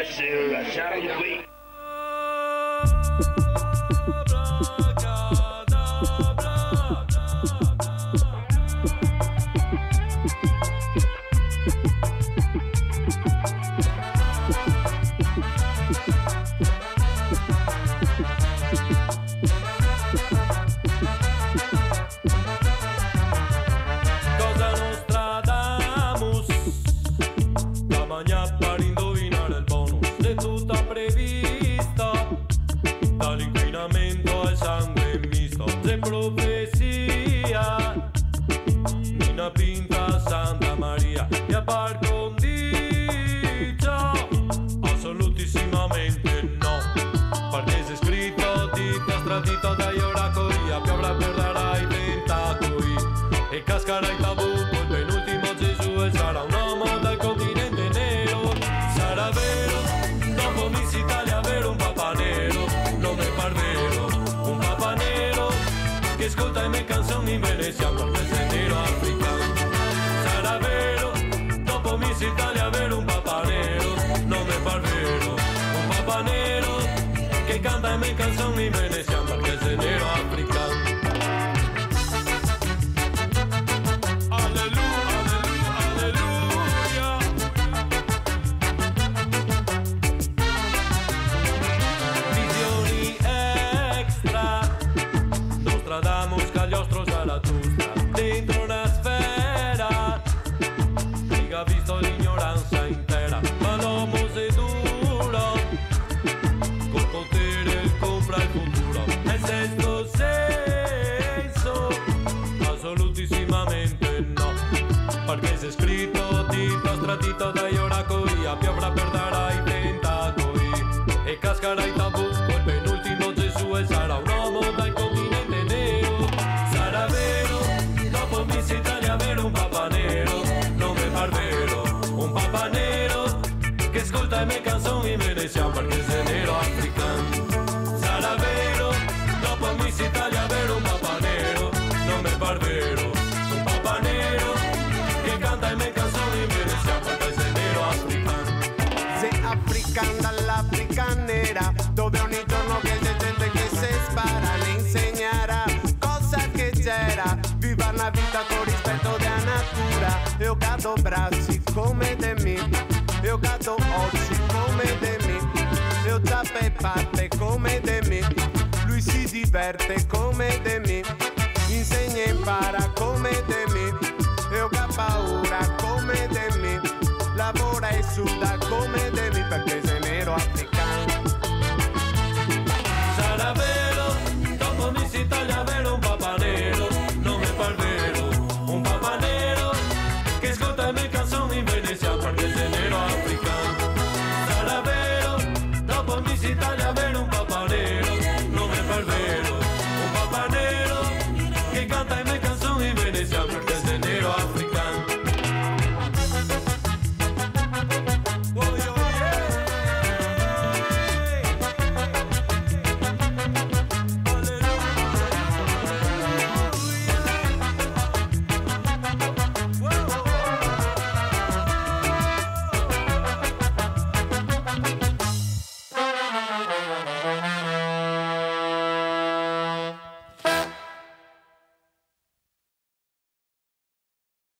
sur la salle de oui. Dove ogni giorno viene gente che si spara, le insegnerà cosa che c'era. Viva una vita con rispetto della natura. Io cado bracci come de me, io cado occhi come de me, io zappe parte come de me. Lui si diverte come de me, insegna e impara come de me, io ho paura come de me, lavora e suda